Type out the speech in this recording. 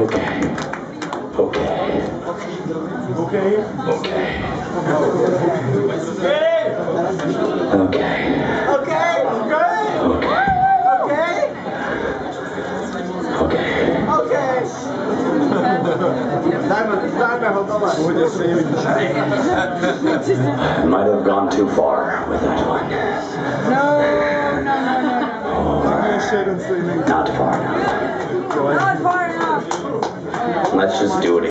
I might have gone too far with that one. No. Not far enough. Not far enough. Let's just do it again.